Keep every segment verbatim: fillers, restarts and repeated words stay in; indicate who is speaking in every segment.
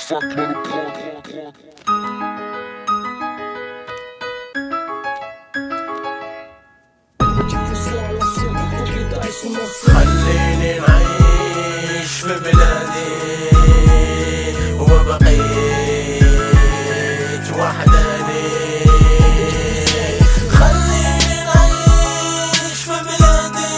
Speaker 1: خليني نعيش في بلادي وبقيت وحداني. خليني نعيش في بلادي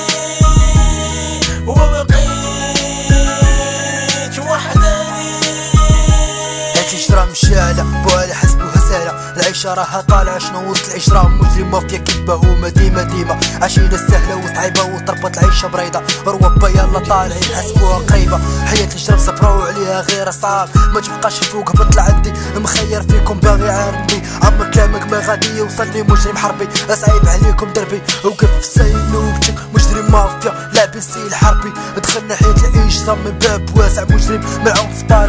Speaker 1: وبقيت وحداني.
Speaker 2: الهجرة مشالة بوالي حسبوها سهلة، العيشة راها طالعة شنو وسط العشرة مجرم مافيا كذبة هما ديما ديما عايشين السهلة وتعيبة وطربت العيشة بريضة روابا يلا طالعين حسبوها قريبة. حياة الهجرة صبروا عليها غير صعب ما تبقاش فوق بطلع عندي مخير فيكم باغي عارضي عمر كلامك ما غادي يوصلني مجرم حربي اصعيب عليكم دربي وقف سايل وبتك مجرم مافيا لاعبين سيل حربي دخلنا حياة الهجرة من باب واسع مجرم ملعون في